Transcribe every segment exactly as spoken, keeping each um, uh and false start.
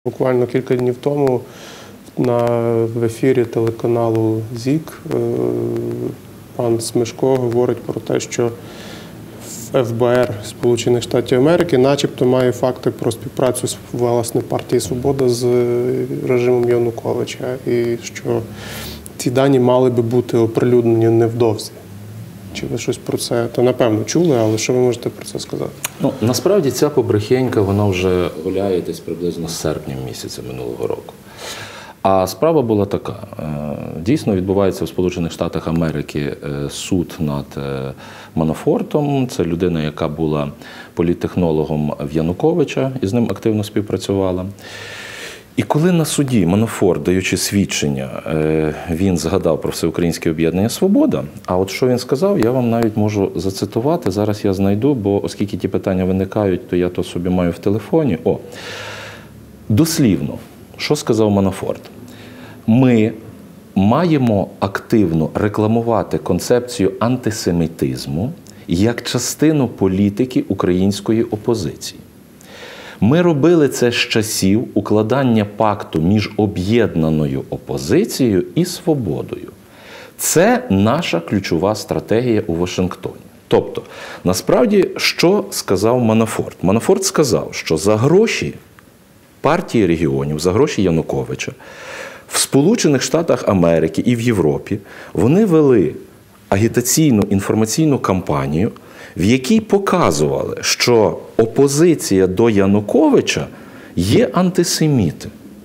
Буквально кілька днів тому на, в ефірі телеканалу ЗІК пан Смешко говорить про те, що еф бе ер Сполучених Штатів Америки начебто має факти про співпрацю з власне партії «Свобода» з режимом Януковича і що ці дані мали би бути оприлюднені невдовзі. Чи ви щось про це, то напевно чули, але що ви можете про це сказати? Ну, насправді ця побрехенька, вона вже гуляє десь приблизно з серпня місяця минулого року. А справа була така. Дійсно відбувається в Сполучених Штатах Америки суд над Манафортом. Це людина, яка була політтехнологом в Януковича і з ним активно співпрацювала. І коли на суді Манафорт, даючи свідчення, він згадав про Всеукраїнське об'єднання «Свобода», а от що він сказав, я вам навіть можу зацитувати, зараз я знайду, бо оскільки ті питання виникають, то я то собі маю в телефоні. О, дослівно, що сказав Манафорт? Ми маємо активно рекламувати концепцію антисемітизму як частину політики української опозиції. Ми робили це з часів укладання пакту між об'єднаною опозицією і «Свободою». Це наша ключова стратегія у Вашингтоні. Тобто, насправді, що сказав Манафорт? Манафорт сказав, що за гроші партії регіонів, за гроші Януковича, в Сполучених Штатах Америки і в Європі вони вели агітаційну інформаційну кампанію, в якій показували, що опозиція до Януковича є антисеміти.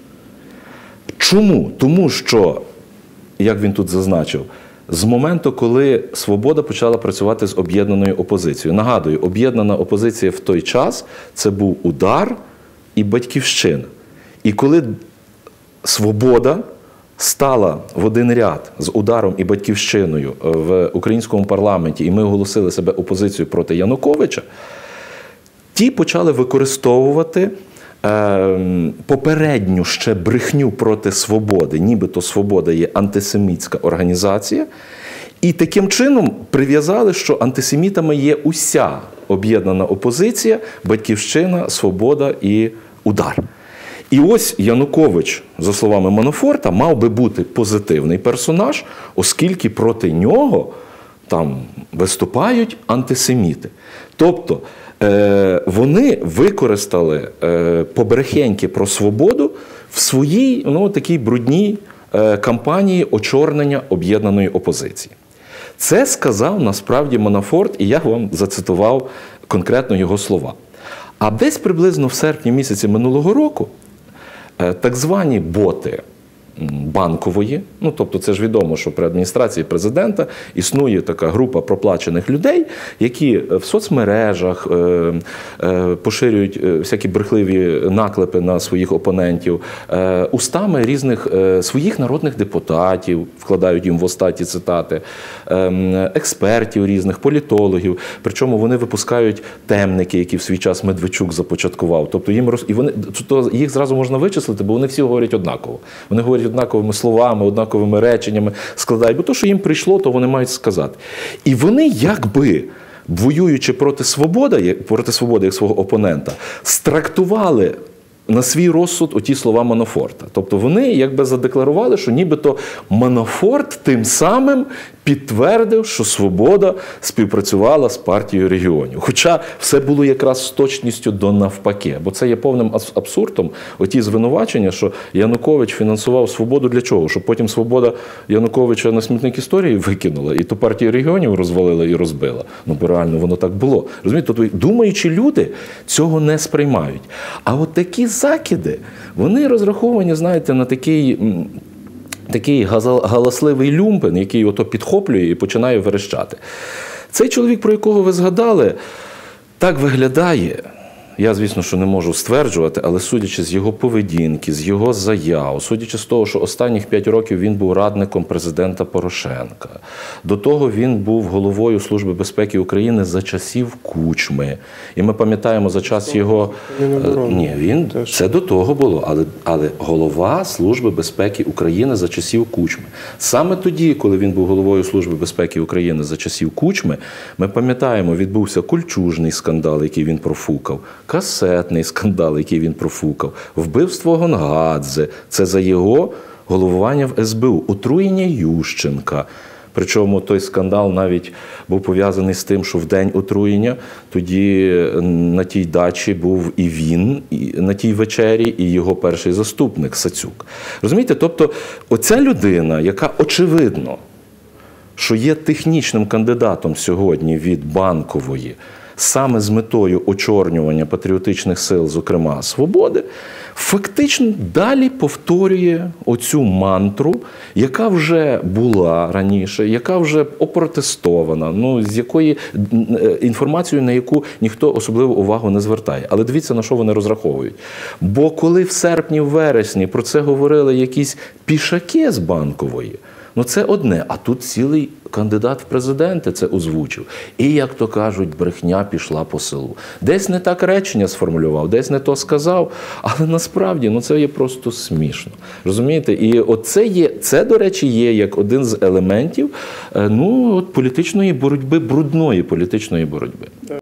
Чому? Тому що, як він тут зазначив, з моменту, коли «Свобода» почала працювати з об'єднаною опозицією. Нагадую, об'єднана опозиція в той час – це був «Удар» і «Батьківщина». І коли «Свобода» стала в один ряд з «Ударом» і «Батьківщиною в українському парламенті, і ми оголосили себе опозицією проти Януковича, ті почали використовувати е, попередню ще брехню проти «Свободи», нібито «Свобода» є антисемітська організація, і таким чином прив'язали, що антисемітами є уся об'єднана опозиція, «Батьківщина», «Свобода» і «Удар». І ось Янукович, за словами Манафорта, мав би бути позитивний персонаж, оскільки проти нього там виступають антисеміти. Тобто е, вони використали е, побрехеньки про «Свободу» в своїй ну, такій брудній е, кампанії очорнення об'єднаної опозиції. Це сказав насправді Манафорт, і я вам зацитував конкретно його слова. А десь приблизно в серпні місяці минулого року так звані боти Банкової, ну тобто це ж відомо, що при адміністрації президента існує така група проплачених людей, які в соцмережах е, е, поширюють всякі брехливі наклепи на своїх опонентів, е, устами різних е, своїх народних депутатів, вкладають їм в остаті цитати, е, експертів різних, політологів, причому вони випускають темники, які в свій час Медведчук започаткував. Тобто їм роз... і вони... то їх зразу можна вичислити, бо вони всі говорять однаково. Вони говорять однаковими словами, однаковими реченнями складають, бо то, що їм прийшло, то вони мають сказати. І вони якби, воюючи проти свободи, проти свободи як свого опонента, страктували на свій розсуд оті слова Манафорта. Тобто вони якби задекларували, що нібито Манафорт тим самим підтвердив, що «Свобода» співпрацювала з партією регіонів. Хоча все було якраз з точністю до навпаки. Бо це є повним абсурдом, оті звинувачення, що Янукович фінансував «Свободу» для чого? Щоб потім «Свобода» Януковича на смітник історії викинула, і ту партію регіонів розвалила і розбила. Ну, бо реально воно так було. Розумієте, тобто думаючі люди цього не сприймають. А от такі закиди, вони розраховані, знаєте, на такий... такий галасливий люмпен, який ото підхоплює і починає верещати. Цей чоловік, про якого ви згадали, так виглядає, я, звісно, що не можу стверджувати, але судячи з його поведінки, з його заяв, судячи з того, що останніх п'ять років він був радником президента Порошенка, до того він був головою Служби безпеки України за часів Кучми. І ми пам'ятаємо за час його... Ні, він... Це до того було, але, але голова Служби безпеки України за часів Кучми. Саме тоді, коли він був головою Служби безпеки України за часів Кучми, ми пам'ятаємо, відбувся кольчужний скандал, який він профукав. касетний скандал, який він профукав, вбивство Гонгадзе, це за його головування в ес бе у, отруєння Ющенка. Причому той скандал навіть був пов'язаний з тим, що в день отруєння тоді на тій дачі був і він, і на тій вечері, і його перший заступник Сацюк. Розумієте? Тобто оця людина, яка очевидно, що є технічним кандидатом сьогодні від Банкової, саме з метою очорнювання патріотичних сил, зокрема «Свободи», фактично далі повторює оцю мантру, яка вже була раніше, яка вже опротестована, ну, з якої інформацією, на яку ніхто особливо увагу не звертає. Але дивіться, на що вони розраховують. Бо коли в серпні-вересні про це говорили якісь пішаки з Банкової, ну це одне, а тут цілий кандидат в президенти це озвучив. І, як то кажуть, брехня пішла по селу. Десь не так речення сформулював, десь не то сказав, але насправді ну, це є просто смішно. Розумієте? І оце є, це, до речі, є як один з елементів ну, от політичної боротьби, брудної політичної боротьби.